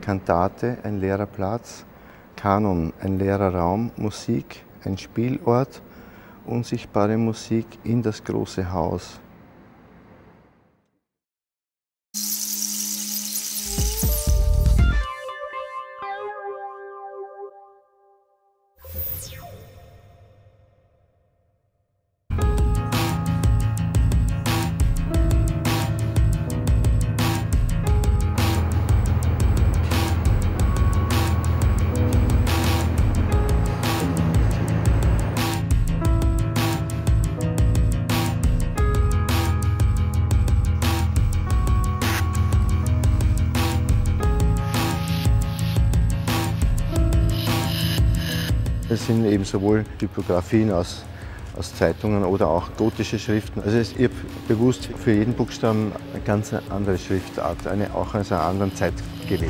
Kantate, ein leerer Platz, Kanon, ein leerer Raum, Musik, ein Spielort, unsichtbare Musik in das große Haus. Es sind eben sowohl Typografien aus Zeitungen oder auch gotische Schriften. Also ich habe bewusst für jeden Buchstaben eine ganz andere Schriftart, auch aus einer anderen Zeit gewählt.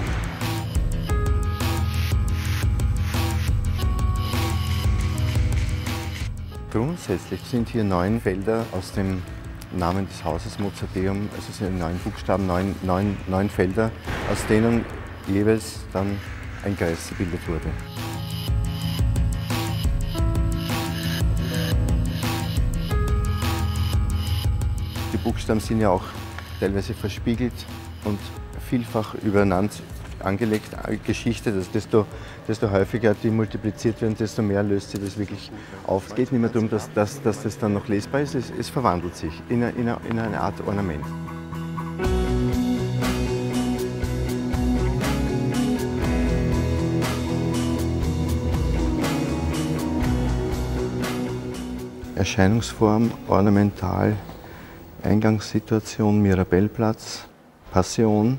Grundsätzlich sind hier 9 Felder aus dem Namen des Hauses Mozarteum, also es sind 9 Buchstaben, 9 Felder, aus denen jeweils dann ein Kreis gebildet wurde. Die Buchstaben sind ja auch teilweise verspiegelt und vielfach übereinander angelegt, Geschichte, desto häufiger die multipliziert werden, desto mehr löst sich das wirklich auf. Es geht nicht mehr darum, dass das dann noch lesbar ist, es verwandelt sich in eine Art Ornament. Erscheinungsform, ornamental, Eingangssituation, Mirabellplatz, Passion.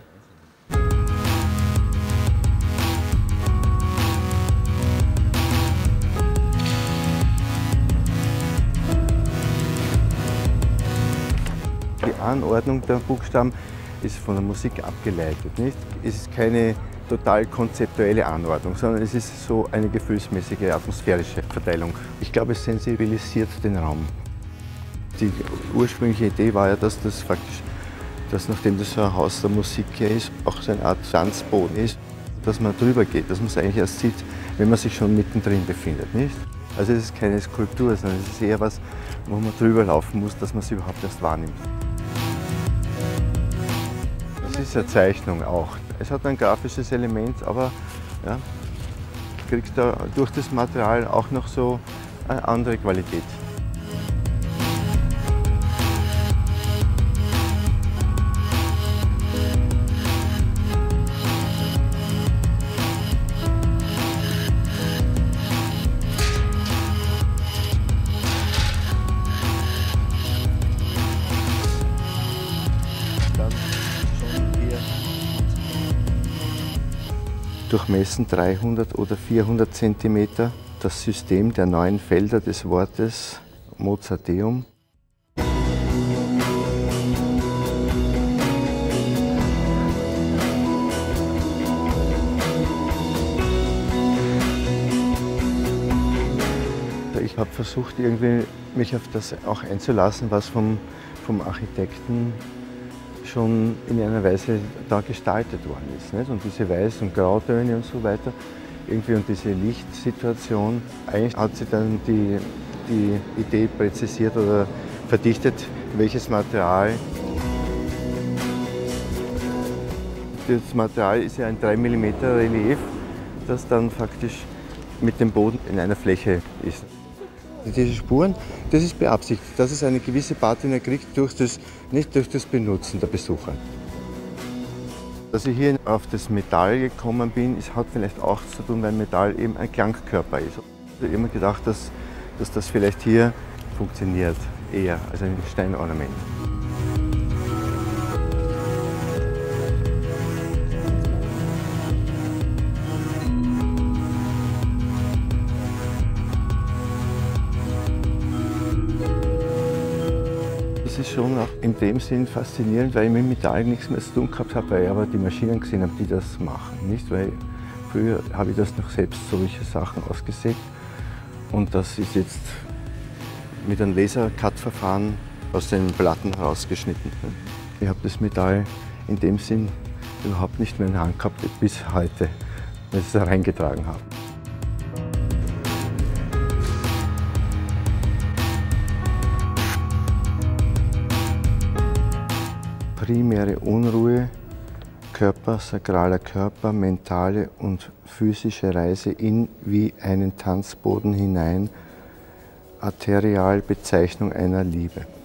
Die Anordnung der Buchstaben ist von der Musik abgeleitet. Nicht? Es ist keine total konzeptuelle Anordnung, sondern es ist so eine gefühlsmäßige, atmosphärische Verteilung. Ich glaube, es sensibilisiert den Raum. Die ursprüngliche Idee war ja, dass nachdem das so ein Haus der Musik ist, auch so eine Art Tanzboden ist, dass man drüber geht, dass man es eigentlich erst sieht, wenn man sich schon mittendrin befindet. Nicht? Also es ist keine Skulptur, sondern es ist eher was, wo man drüber laufen muss, dass man es überhaupt erst wahrnimmt. Es ist eine Zeichnung auch. Es hat ein grafisches Element, aber ja, kriegt da durch das Material auch noch so eine andere Qualität. Durchmessen 300 oder 400 cm, das System der 9 Felder des Wortes Mozarteum. Ich habe versucht, irgendwie mich auf das auch einzulassen, was vom Architekten schon in einer Weise da gestaltet worden ist. Nicht? Und diese Weiß- und Grautöne und so weiter, irgendwie und diese Lichtsituation, eigentlich hat sie dann die Idee präzisiert oder verdichtet, welches Material. Das Material ist ja ein 3 mm Relief, das dann faktisch mit dem Boden in einer Fläche ist. Diese Spuren, das ist beabsichtigt, dass es eine gewisse Patina kriegt, nicht durch das Benutzen der Besucher. Dass ich hier auf das Metall gekommen bin, hat vielleicht auch zu tun, weil Metall eben ein Klangkörper ist. Ich habe immer gedacht, dass das vielleicht hier funktioniert, eher als ein Steinornament. Das ist schon auch in dem Sinn faszinierend, weil ich mit Metall nichts mehr zu tun gehabt habe, weil ich aber die Maschinen gesehen habe, die das machen. Nicht? Weil früher habe ich das noch selbst solche Sachen ausgesägt und das ist jetzt mit einem Laser-Cut-Verfahren aus den Platten herausgeschnitten. Ich habe das Metall in dem Sinn überhaupt nicht mehr in der Hand gehabt, bis heute, wenn ich es da reingetragen habe. Primäre Unruhe, Körper, sakraler Körper, mentale und physische Reise in wie einen Tanzboden hinein, Arterialbezeichnung einer Liebe.